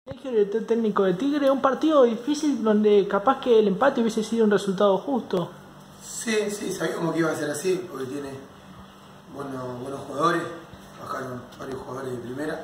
Director técnico de Tigre, un partido difícil donde capaz que el empate hubiese sido un resultado justo. Sí, sabíamos que iba a ser así, porque tiene buenos jugadores, bajaron varios jugadores de primera.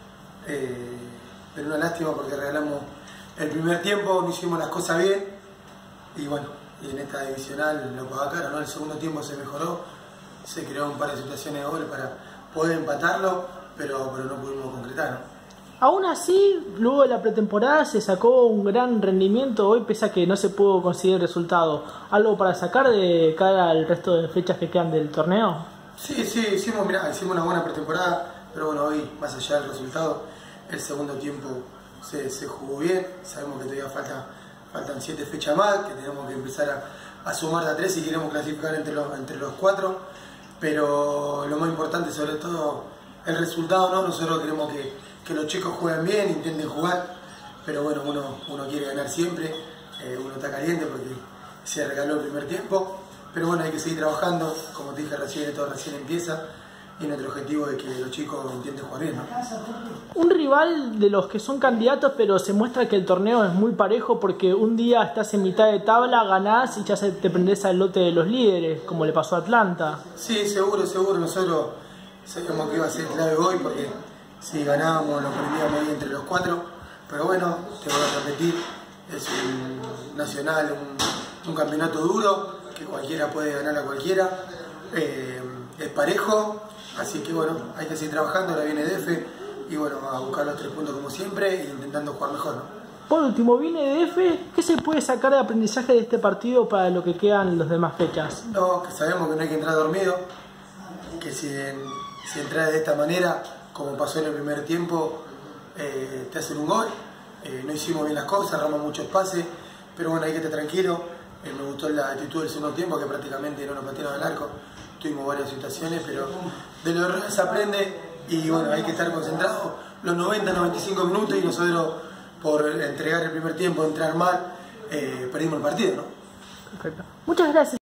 Pero una lástima porque regalamos el primer tiempo, no hicimos las cosas bien y bueno, y en esta divisional lo pagó cara, ¿no? El segundo tiempo se mejoró, se creó un par de situaciones de gol para poder empatarlo, pero no pudimos concretar, ¿no? Aún así, luego de la pretemporada se sacó un gran rendimiento hoy, pese a que no se pudo conseguir el resultado. ¿Algo para sacar de cara al resto de fechas que quedan del torneo? Sí, hicimos una buena pretemporada, pero bueno, hoy, más allá del resultado, el segundo tiempo se jugó bien. Sabemos que todavía faltan 7 fechas más, que tenemos que empezar a sumar de a 3 si queremos clasificar entre los 4, pero lo más importante sobre todo el resultado, ¿no? Nosotros queremos que los chicos jueguen bien, intenten jugar, pero bueno, uno quiere ganar siempre, uno está caliente porque se regaló el primer tiempo, pero bueno, hay que seguir trabajando, como te dije recién, esto recién empieza y nuestro objetivo es que los chicos intenten jugar bien, ¿no? Un rival de los que son candidatos, pero se muestra que el torneo es muy parejo porque un día estás en mitad de tabla, ganás y ya te prendés al lote de los líderes, como le pasó a Atlanta. Sí, seguro, nosotros sabíamos que iba a ser clave hoy porque si ganábamos nos prendíamos ahí entre los 4, pero bueno, te voy a repetir, es un nacional, un campeonato duro, que cualquiera puede ganar a cualquiera, es parejo, así que bueno, hay que seguir trabajando, ahora viene DF y bueno, a buscar los 3 puntos como siempre e intentando jugar mejor, ¿no? Por último, viene DF, ¿qué se puede sacar de aprendizaje de este partido para lo que quedan las demás fechas? No, que sabemos que no hay que entrar dormido, que si entras de esta manera, como pasó en el primer tiempo, te hacen un gol. No hicimos bien las cosas, erramos muchos pases, pero bueno, hay que estar tranquilo. Me gustó la actitud del segundo tiempo, que prácticamente no nos patearon al arco. Tuvimos varias situaciones, pero de los errores se aprende y bueno, hay que estar concentrados los 90-95 minutos y nosotros por entregar el primer tiempo, entrar mal, perdimos el partido, ¿no? Perfecto. Muchas gracias.